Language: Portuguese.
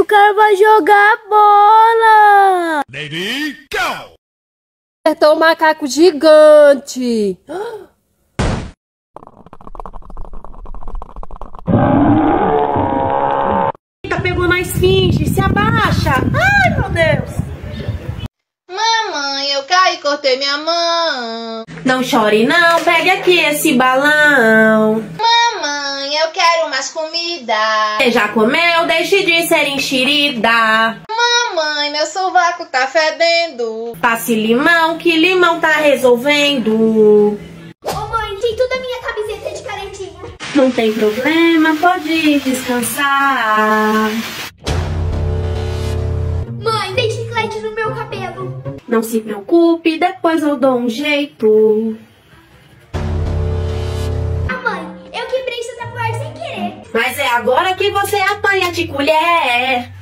o cara vai jogar bola. Lady, go! Acertou um macaco gigante. Eita, pegou na esfinge, se abaixa. Ai, meu Deus. Mamãe, eu caí e cortei minha mão. Não chore não, pegue aqui esse balão. Mamãe, eu quero mais comida. Você já comeu? Deixe de ser enxerida. Mamãe, meu sovaco tá fedendo. Passe limão, que limão tá resolvendo. Ô mãe, tem toda a minha camiseta de caretinha. Não tem problema, pode descansar. Mãe, tem chiclete no meu cabelo. Não se preocupe, depois eu dou um jeito. Ah, mãe, eu quebrei seu tabuleiro sem querer. Mas é agora que você apanha de colher.